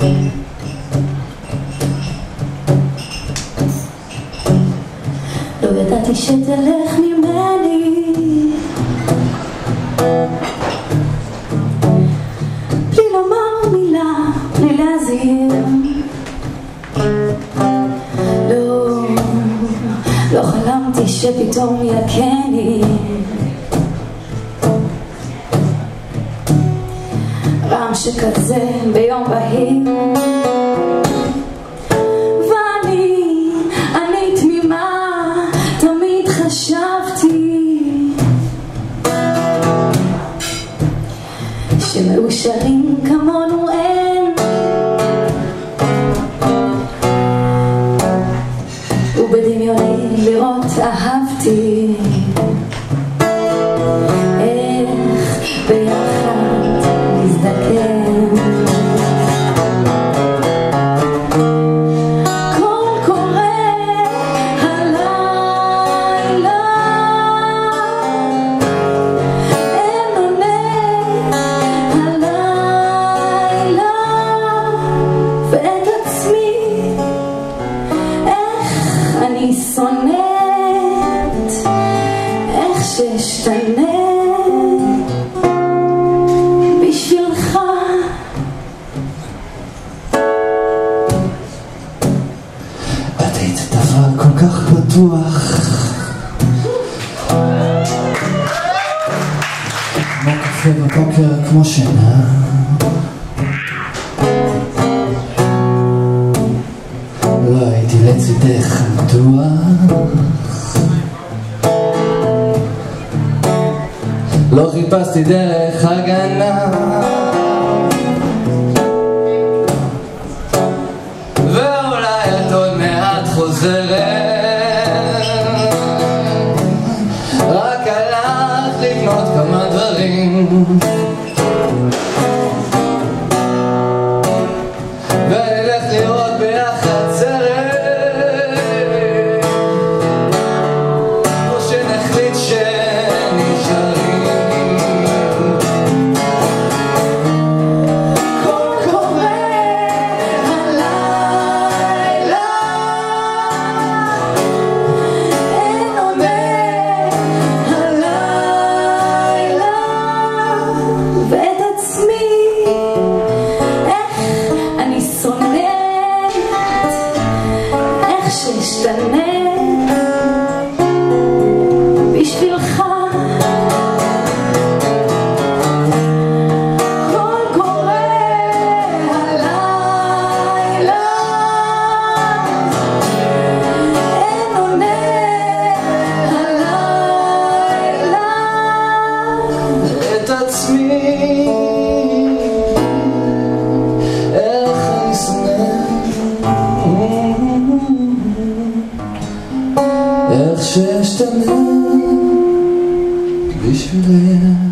לא ידעתי שתלך ממני בלי לומר מילה, בלי להזהיר. לא חלמתי שפתאום יקני רם שכזה ביום בהיר, ואני תמימה, תמיד חשבתי שמאושרים כמונו אין, ובדמיוני לראות אהבתי איך ביחד נזדקן. קול קורא הלילה, אין עונה הלילה, ואת עצמי איך אני שונאת, איך ששתנה בשבילך. את היית דבר כל כך פתוח, כמו קפה בבוקר, כמו שינה. לא הייתי לצידך מדוע, לא חיפשתי דרך הגנה, ואולי את עוד מעט חוזרת, רק הלך לקנות כמה דברים ונלך לראות ביחד סרט, או שנחליט שנשארים. קול קורא הלילה, אין עונה הלילה, ואת עצמי איך אני שונאת, איך ששתנה בשבילך. קול קורא הלילה, אין עונה הלילה, את עצמי איך אני שונא, איך שאשתנה בשבילך.